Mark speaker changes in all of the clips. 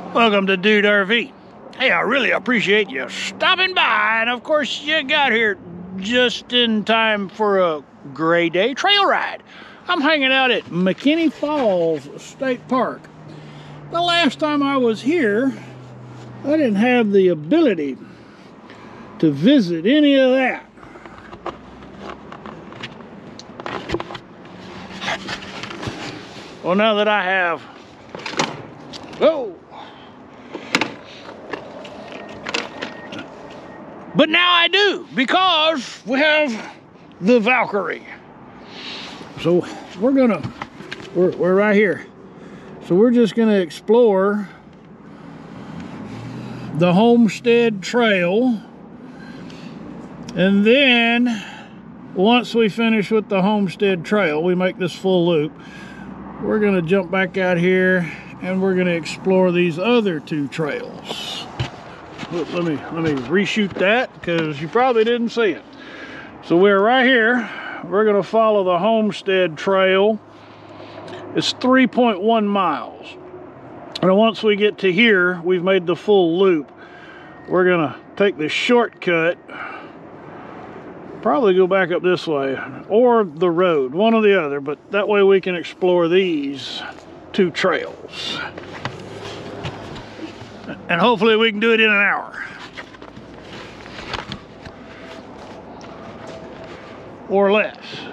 Speaker 1: Welcome to Dude RV. Hey, I really appreciate you stopping by, and of course you got here just in time for a gray day trail ride. I'm hanging out at McKinney Falls State Park. The last time I was here, I didn't have the ability to visit any of that. Well, now that I have, but now I do, because we have the Valkyrie. So we're right here. So we're just gonna explore the Homestead Trail, and then once we finish with the Homestead Trail, we make this full loop, we're gonna jump back out here and we're gonna explore these other two trails. Let me reshoot that because you probably didn't see it. So we're right here. We're gonna follow the Homestead Trail. It's 3.1 miles. And once we get to here, we've made the full loop. We're gonna take the shortcut, probably go back up this way, or the road, one or the other, but that way we can explore these two trails. And hopefully we can do it in an hour. Or less.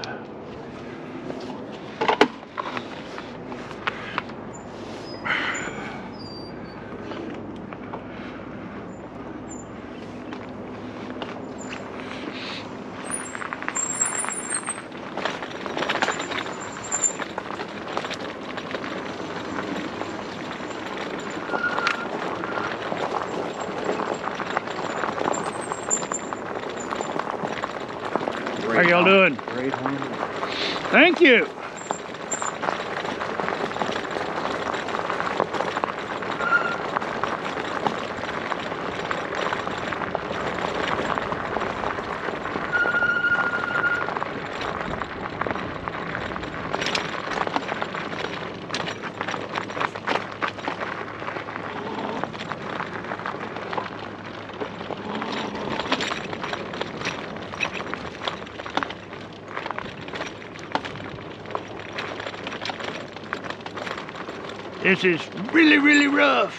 Speaker 1: How y'all doing?
Speaker 2: Great home.
Speaker 1: Thank you. This is really, really rough.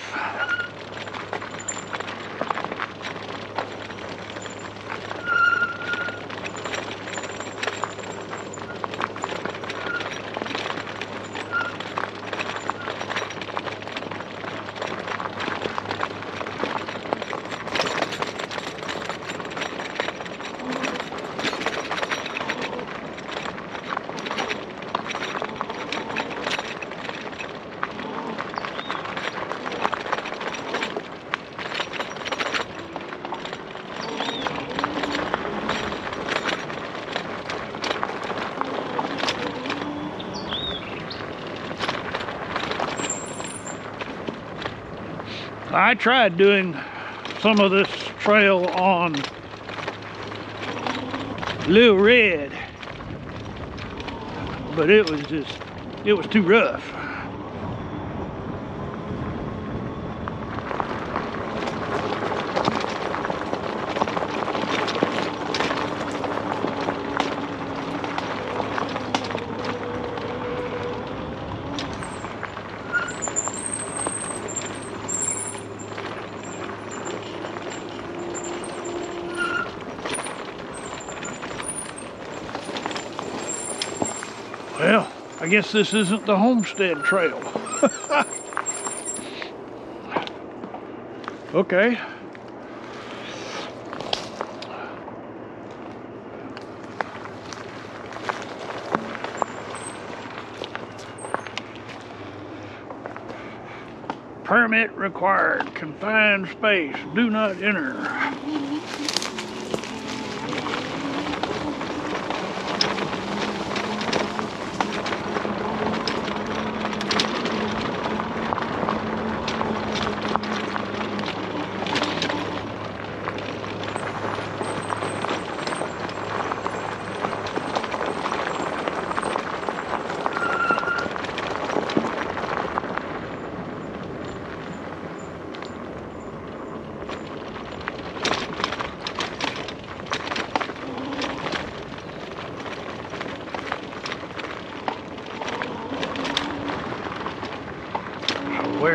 Speaker 1: I tried doing some of this trail on Little Red, but it was too rough. Well, I guess this isn't the Homestead Trail. Okay. Permit required. Confined space. Do not enter.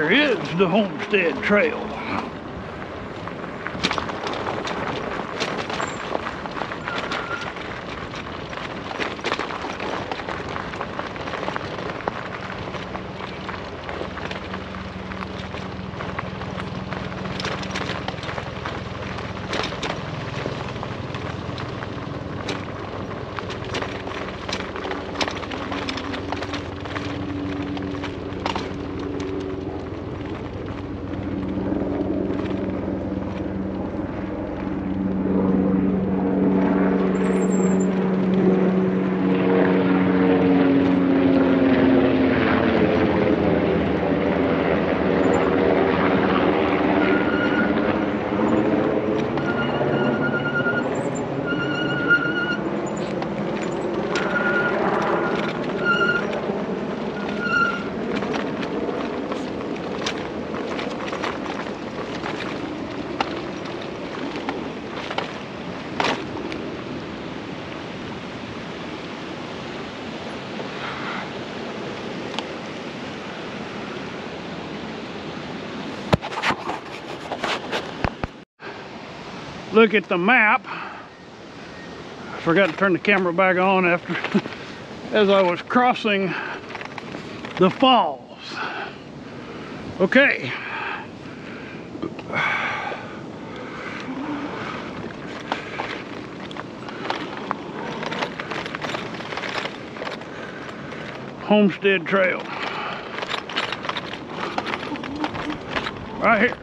Speaker 1: here is the Homestead Trail. Look at the map. I forgot to turn the camera back on after as I was crossing the falls. Okay. Homestead Trail. Right here.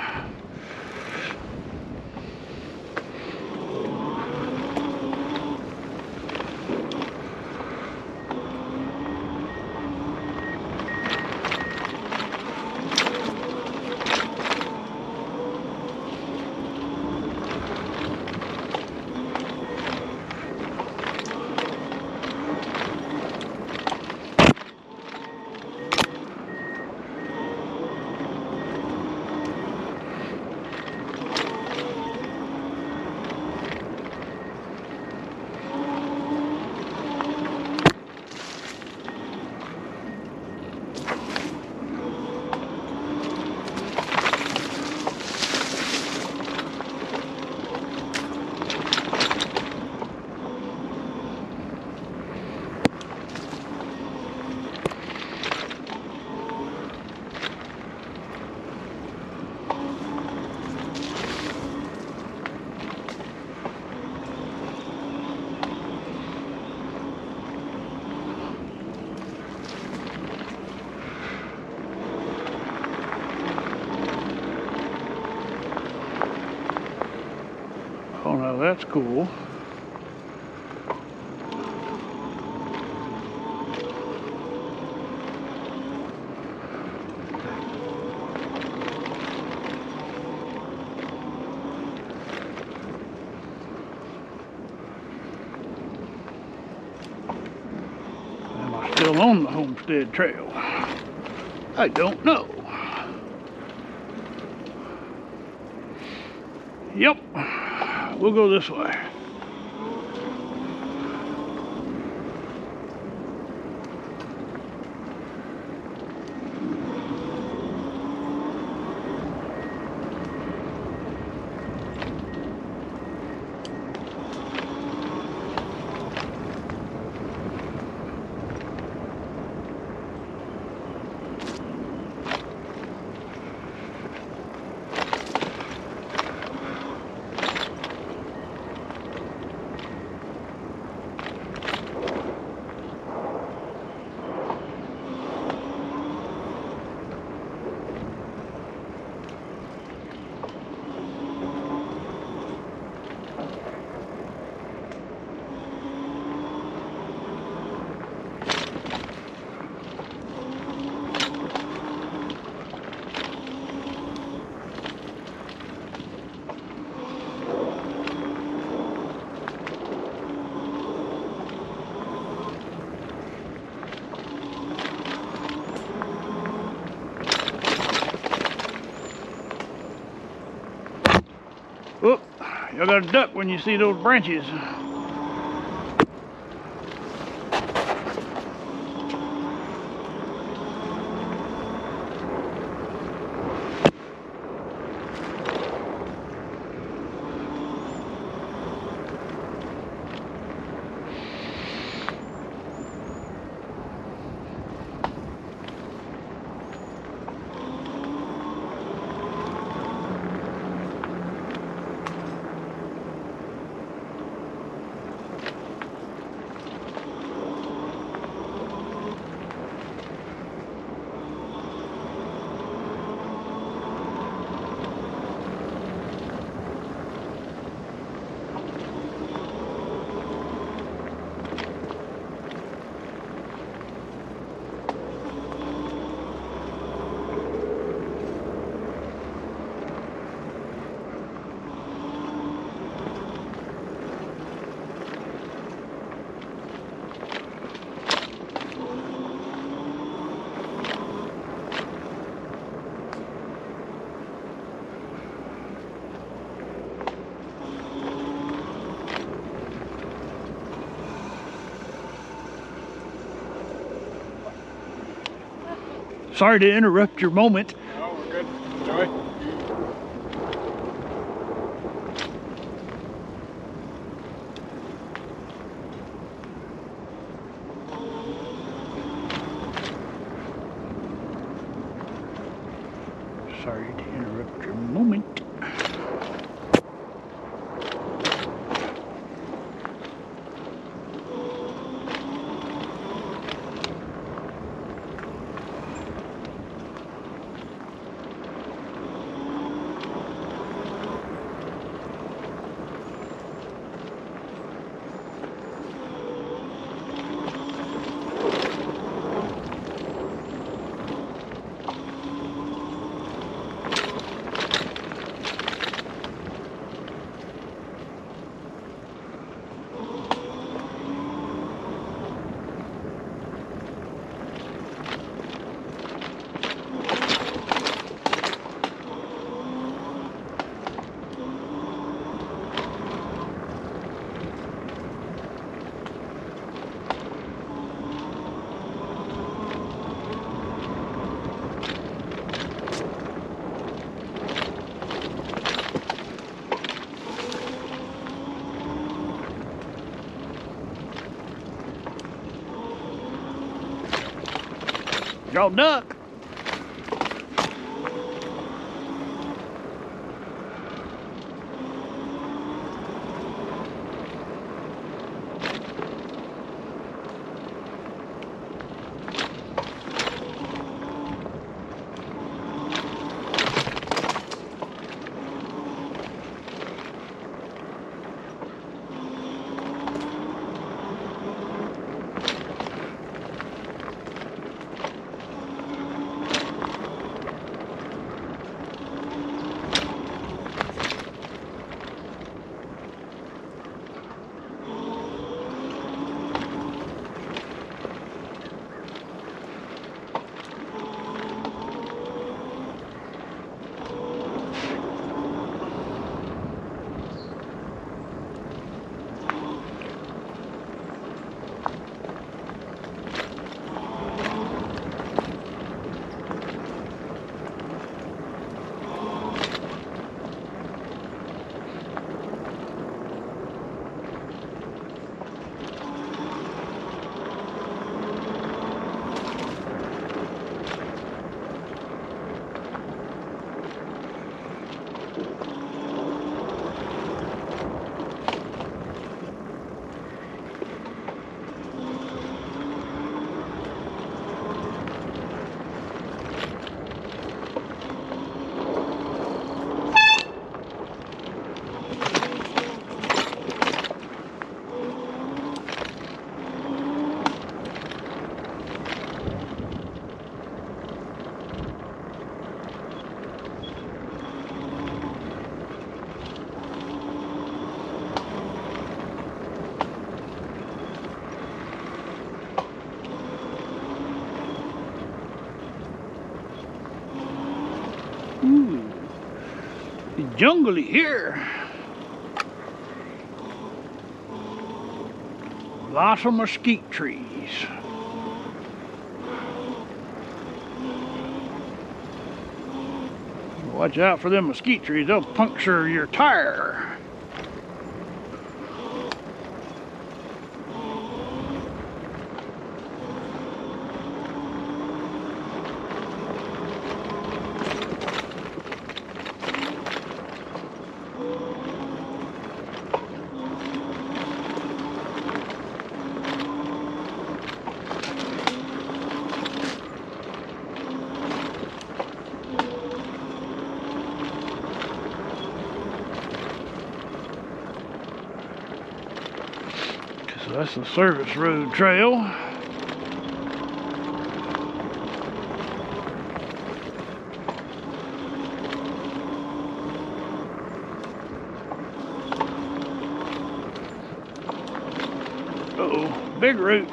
Speaker 1: Oh, now that's cool. Am I still on the Homestead Trail? I don't know. Yep. We'll go this way. Whoop, y'all gotta duck when you see those branches. Sorry to interrupt your moment.
Speaker 2: No, we're good. Enjoy.
Speaker 1: Sorry to interrupt your moment. Y'all duck. Ooh, it's jungly here. Lots of mesquite trees. Watch out for them mesquite trees, they'll puncture your tire. So that's the service road trail. Uh-oh, big roots.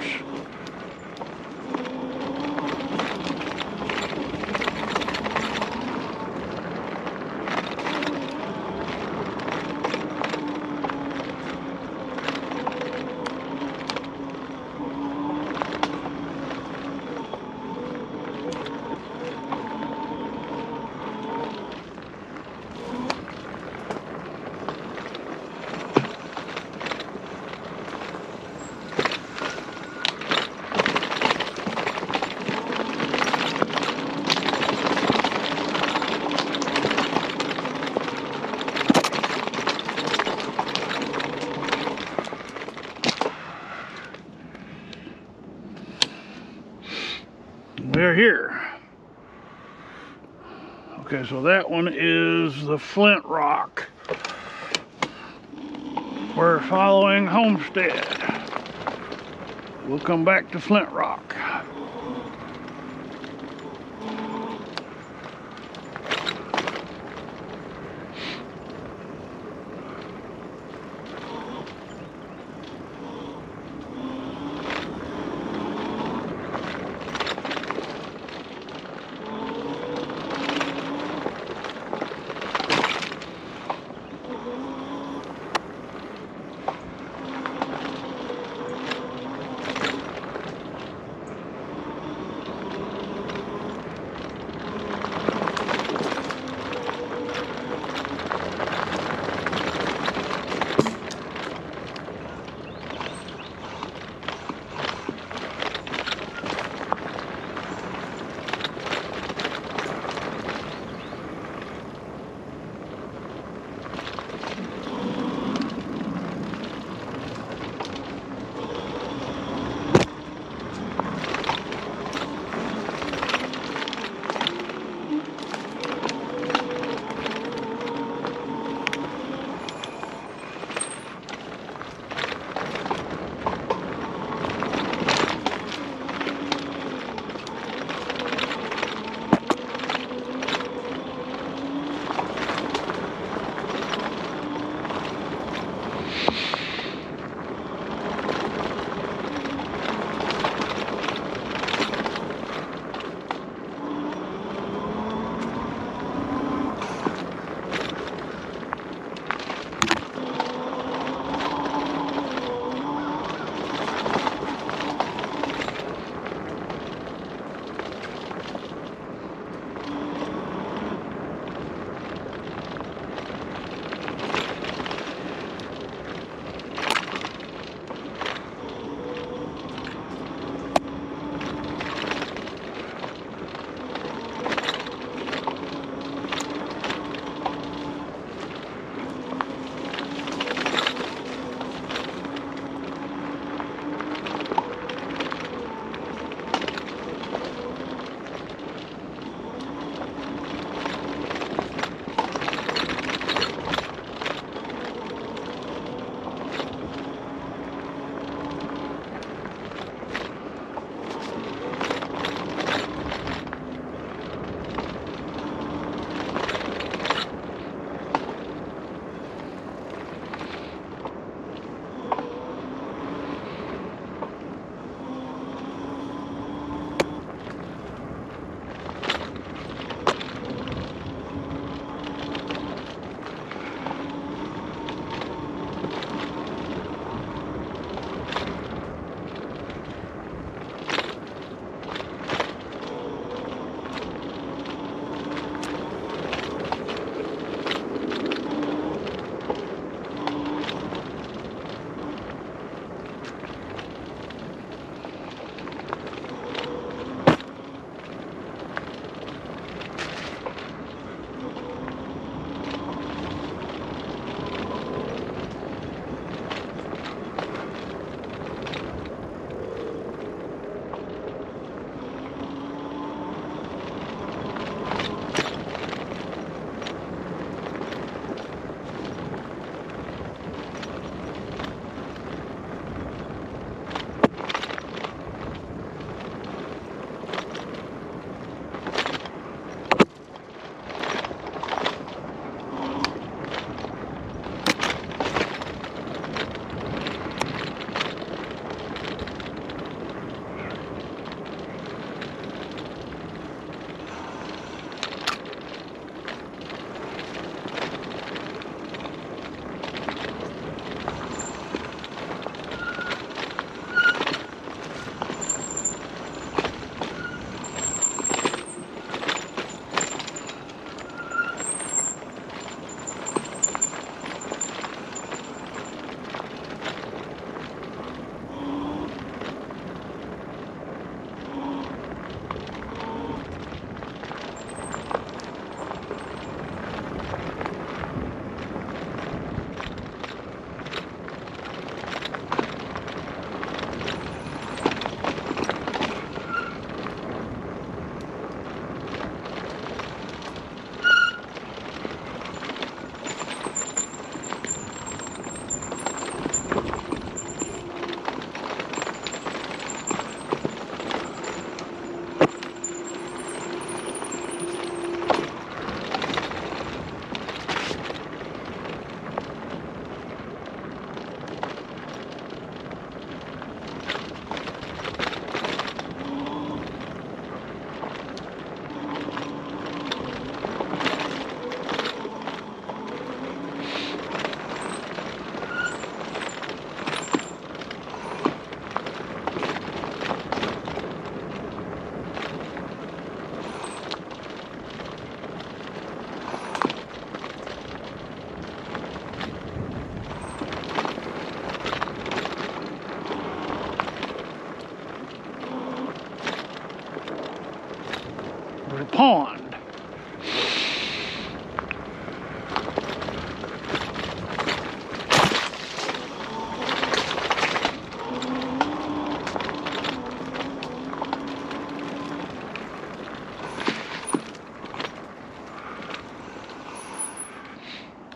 Speaker 1: here. Okay, so that one is the Flint Rock. We're following Homestead. We'll come back to Flint Rock.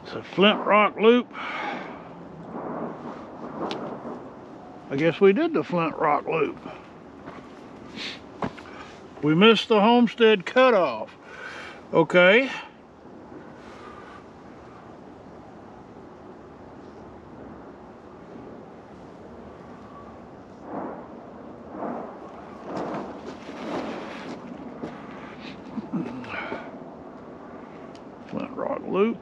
Speaker 1: It's a Flint Rock loop. I guess we did the Flint Rock loop. We missed the Homestead cutoff. Okay. Flint Rock loop.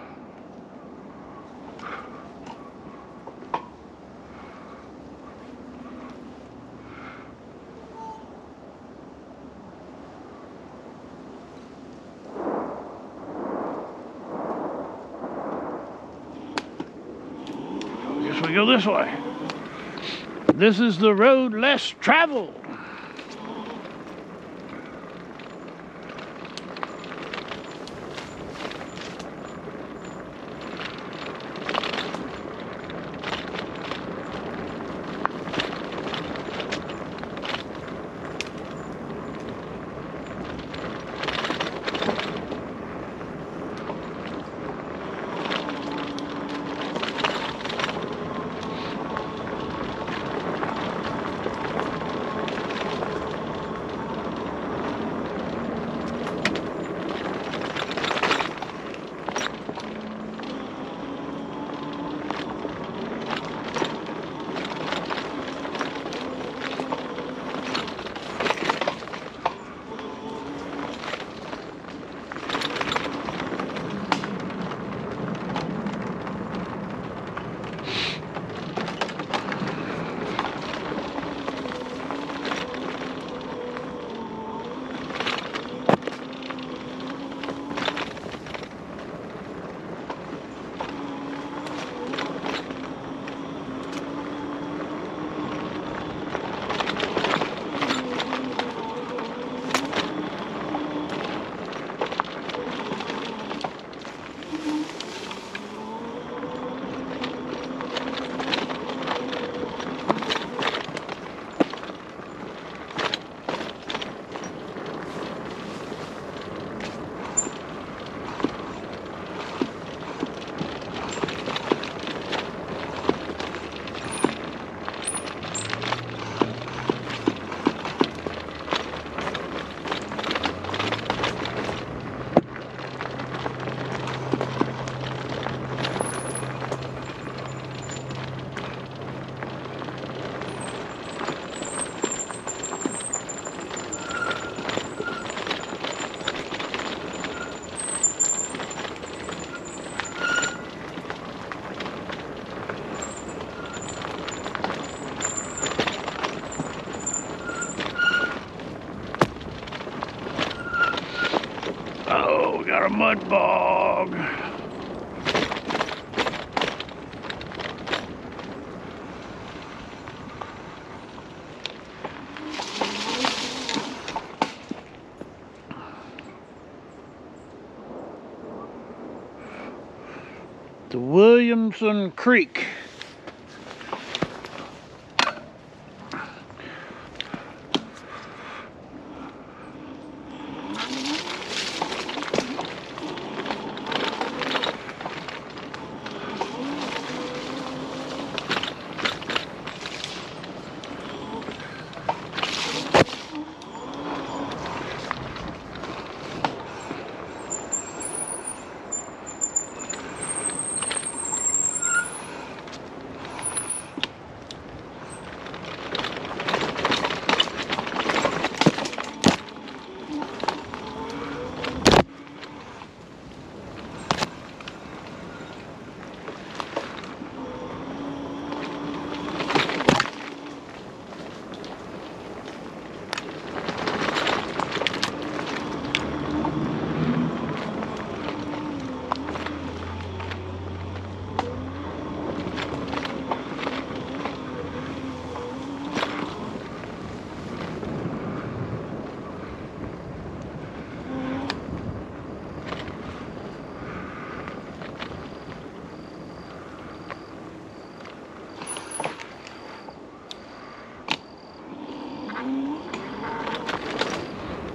Speaker 1: We go this way. This is the road less traveled. Oh, we got a mud bog. The Williamson Creek.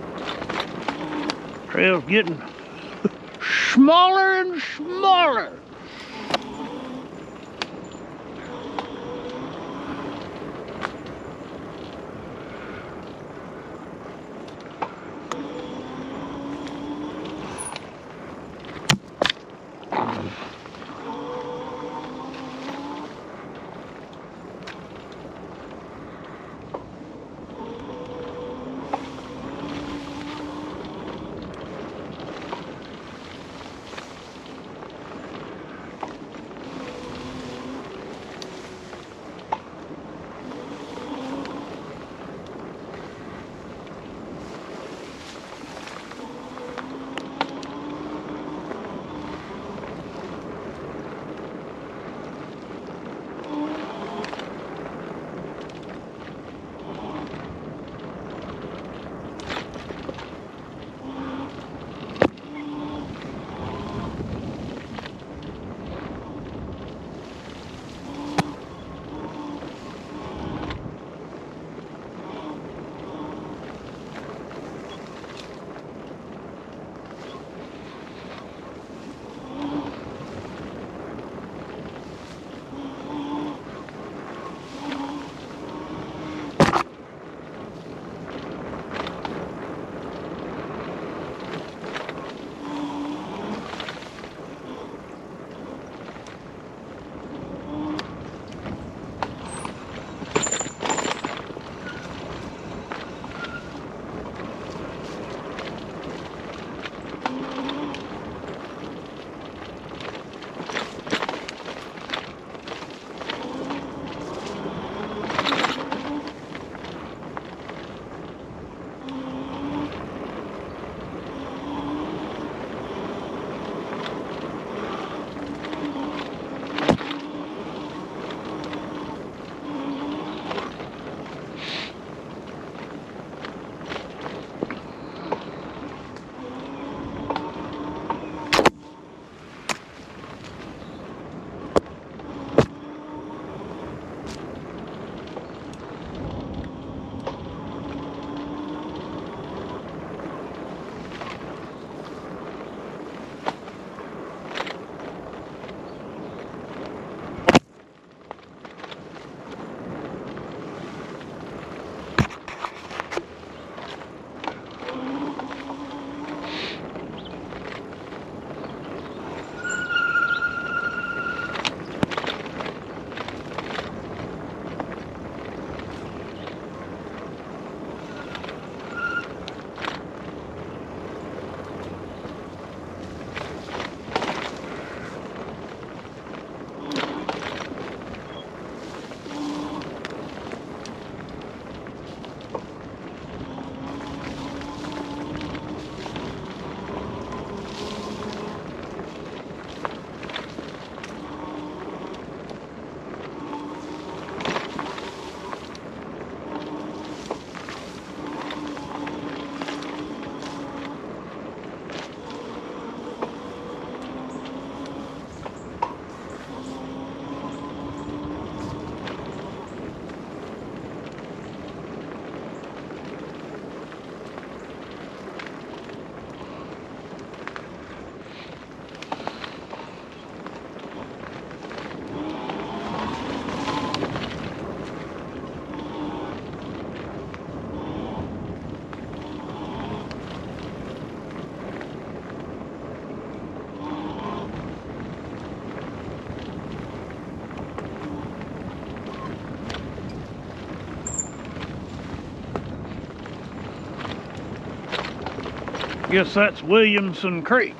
Speaker 1: Trail's getting smaller and smaller. Guess that's Williamson Creek.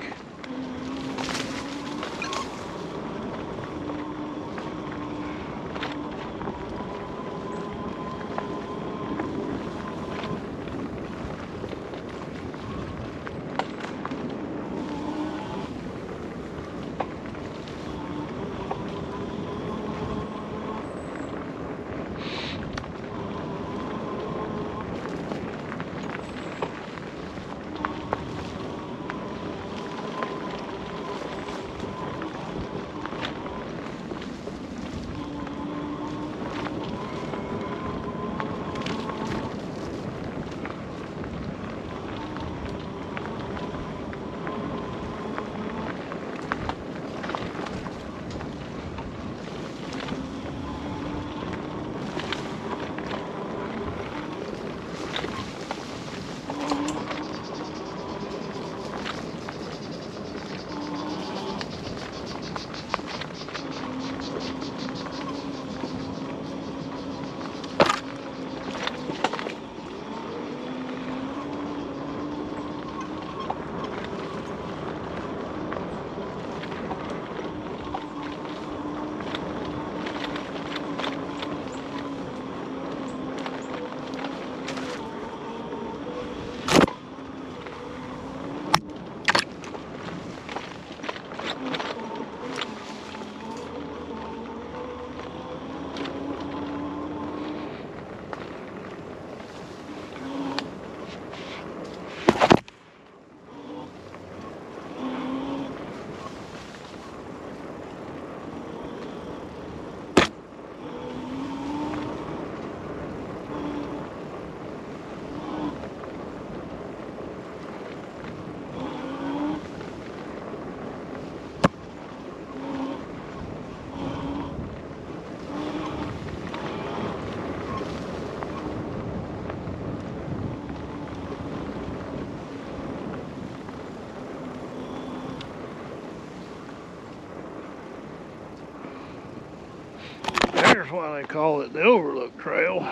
Speaker 1: There's why they call it the Overlook Trail.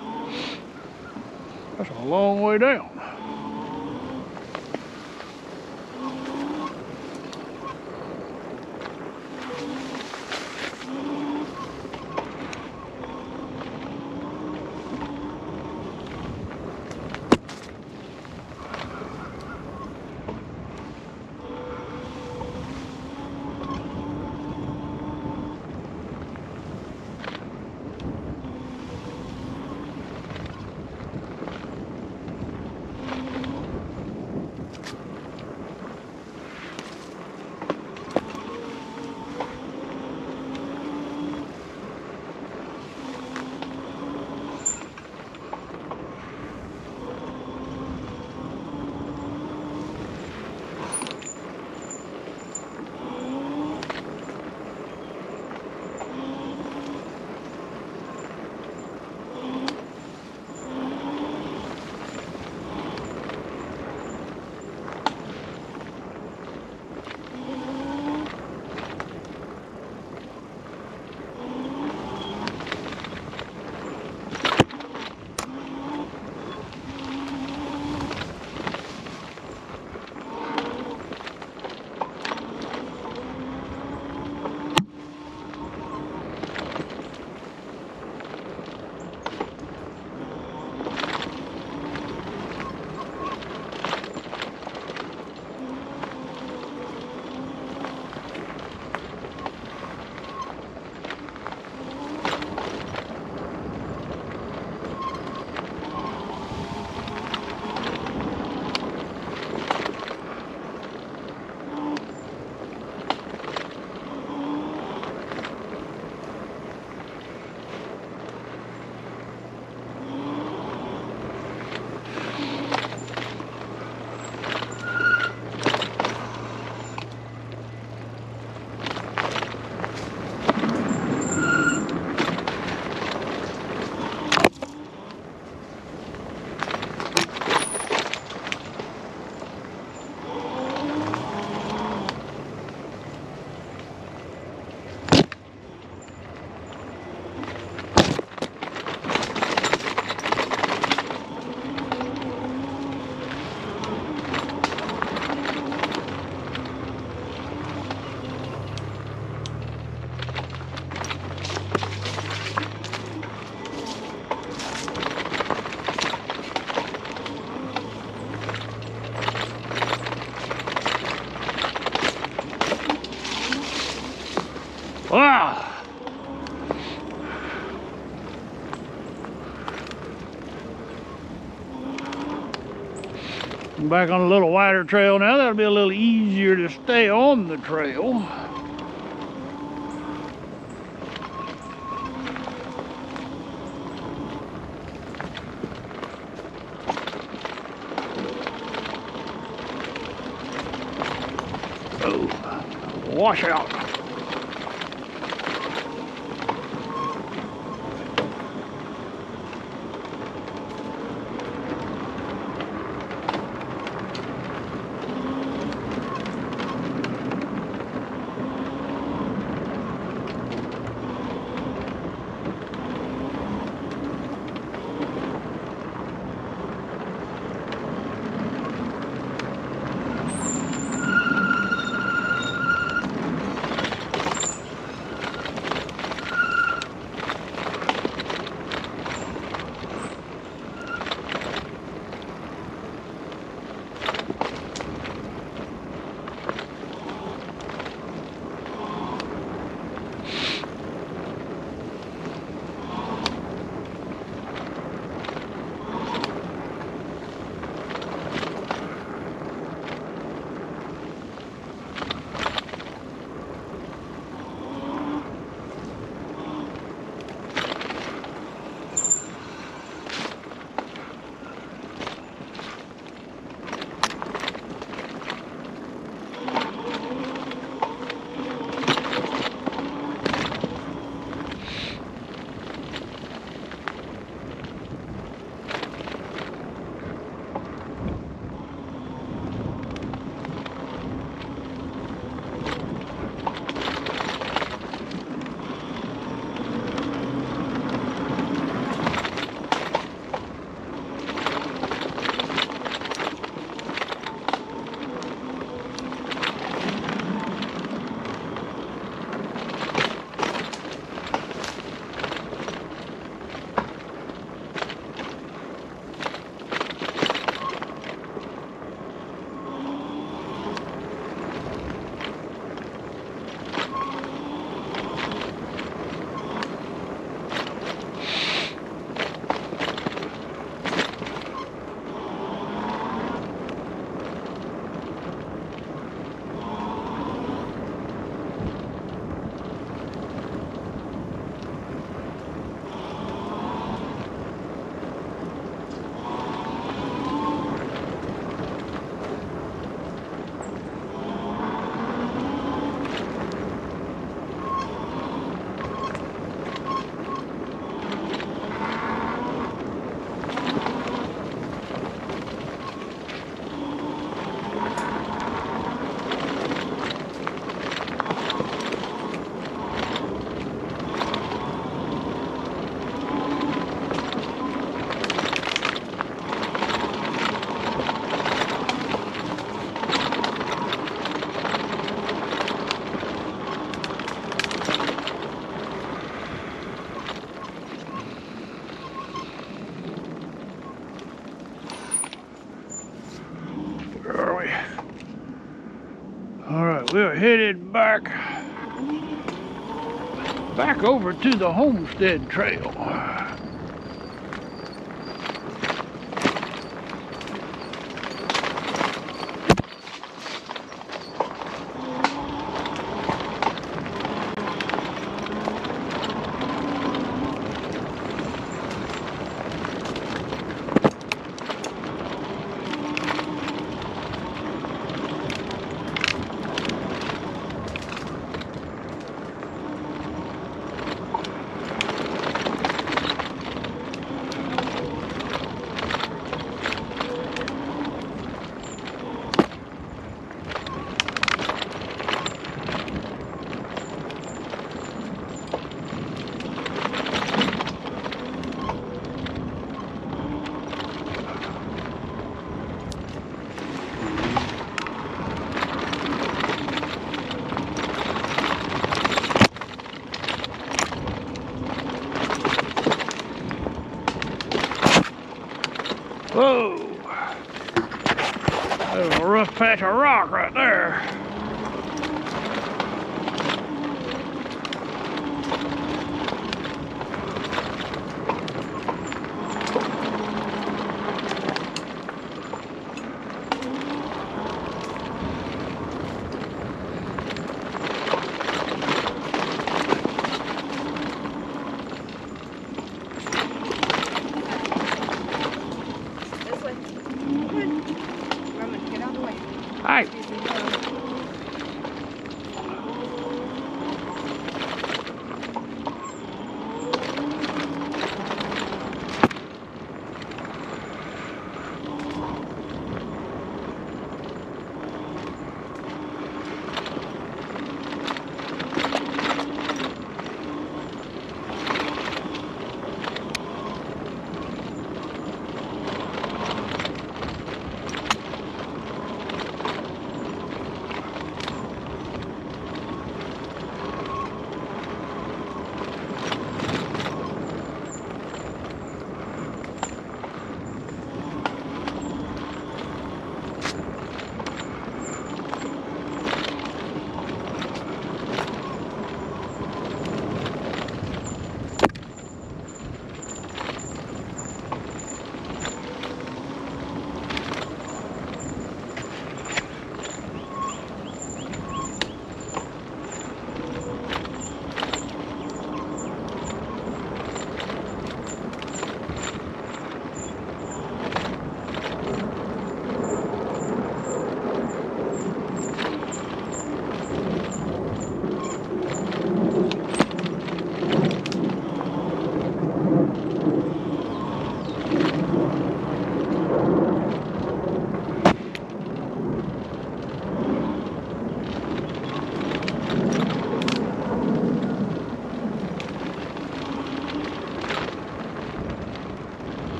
Speaker 1: That's a long way down. Wow. I'm back on a little wider trail now. That'll be a little easier to stay on the trail. Oh, wash out. We're headed back over to the Homestead Trail. Whoa, there's a rough patch of rock right there.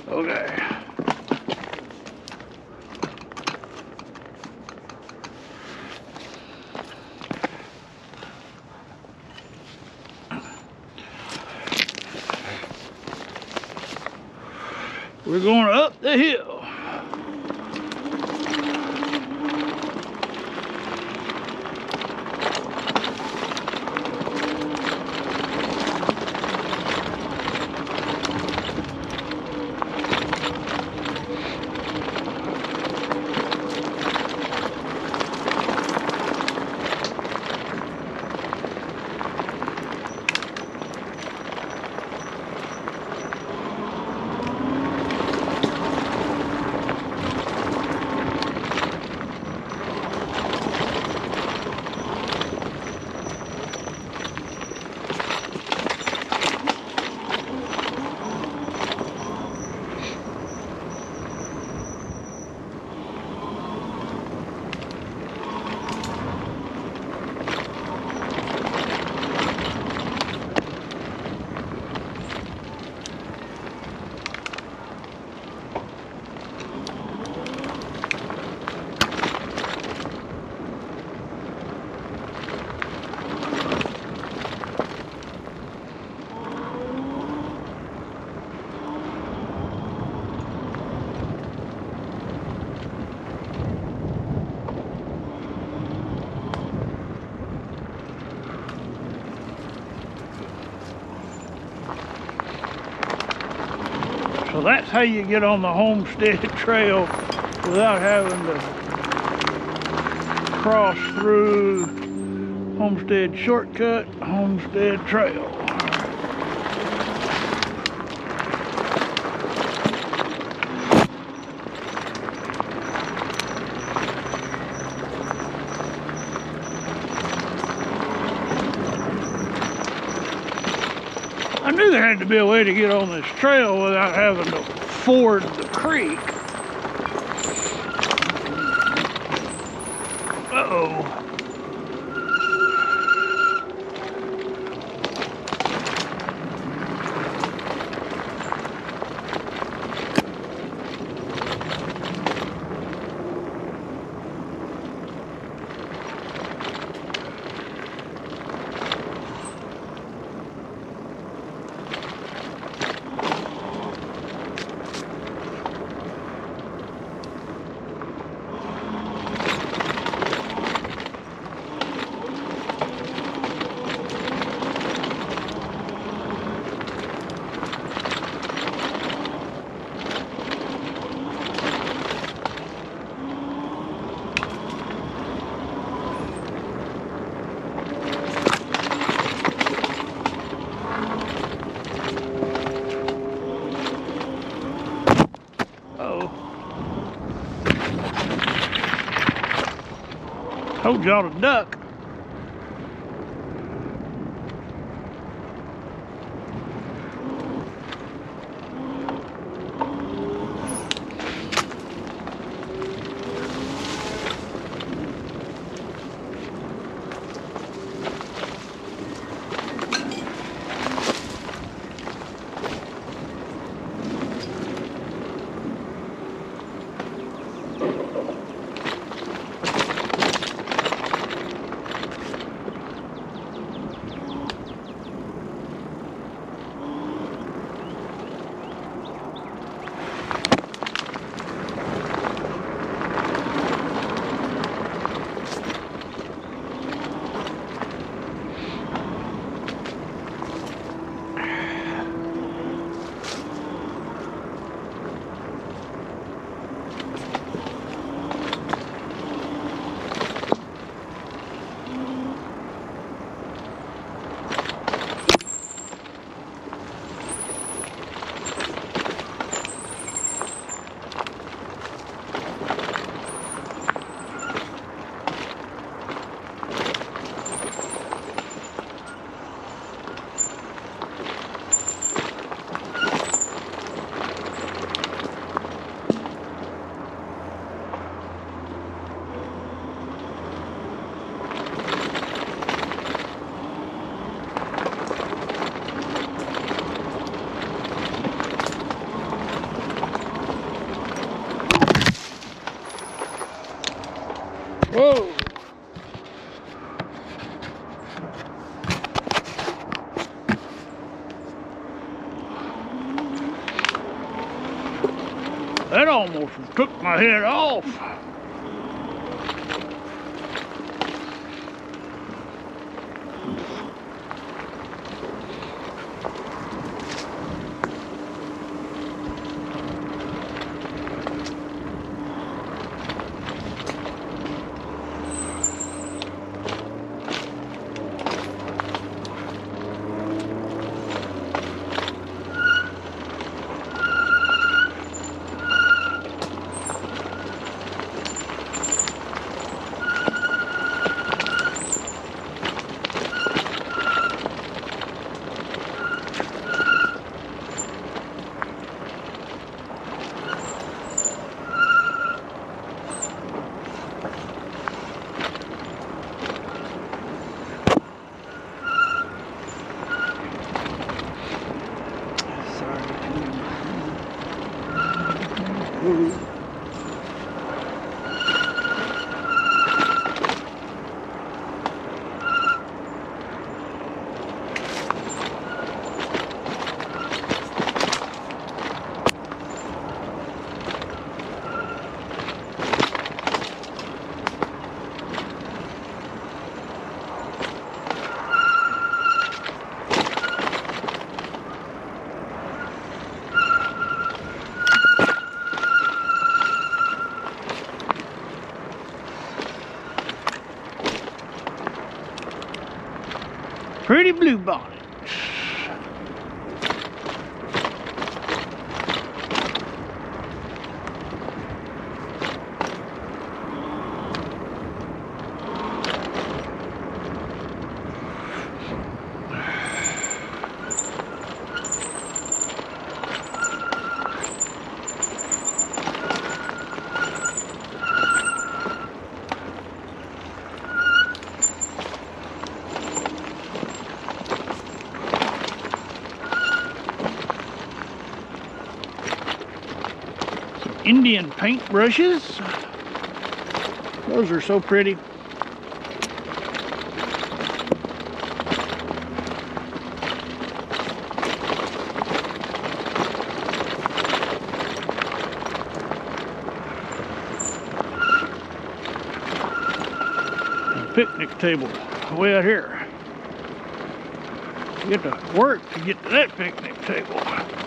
Speaker 1: Okay. We're going up the hill. So that's how you get on the Homestead Trail without having to cross through Homestead Shortcut, Homestead Trail. I knew there had to be a way to get on this trail without having to ford the creek. Uh-oh. Told y'all to duck. That almost took my head off. Pretty blue bonnets. Indian paint brushes. Those are so pretty. Picnic table way out here. You get to work to get to that picnic table.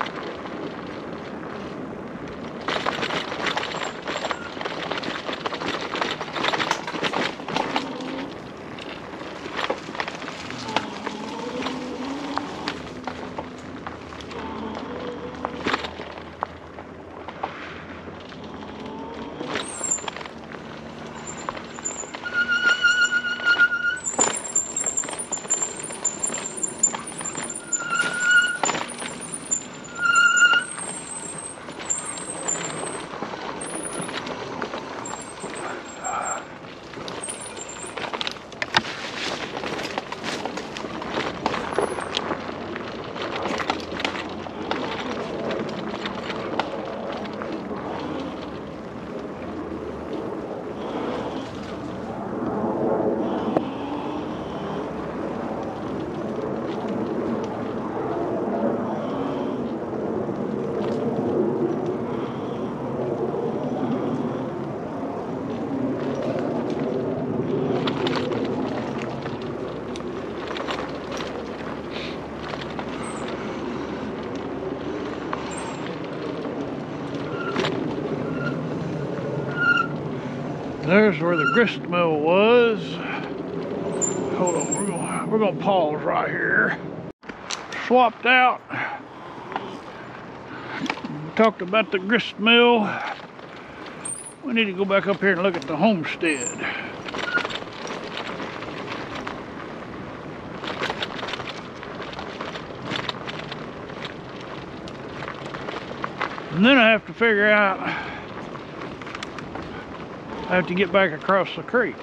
Speaker 1: There's where the grist mill was. Hold on, we're gonna pause right here. Swapped out. Talked about the grist mill. We need to go back up here and look at the homestead. And then I have to figure out, I have to get back across the creek.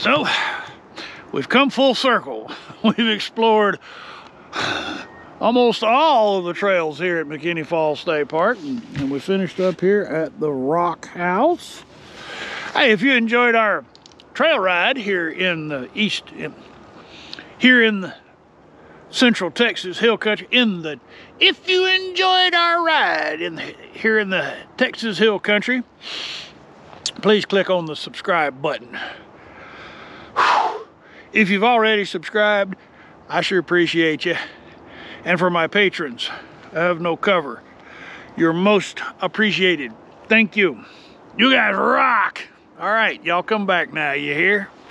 Speaker 1: So, we've come full circle. We've explored almost all of the trails here at McKinney Falls State Park, and we finished up here at the Rock House. Hey, if you enjoyed our trail ride here in the Central Texas Hill Country, if you enjoyed our ride here in the Texas Hill Country, please click on the subscribe button. If you've already subscribed, I sure appreciate you. And for my patrons, I have no cover. You're most appreciated. Thank you. You guys rock. All right, y'all come back now, you hear?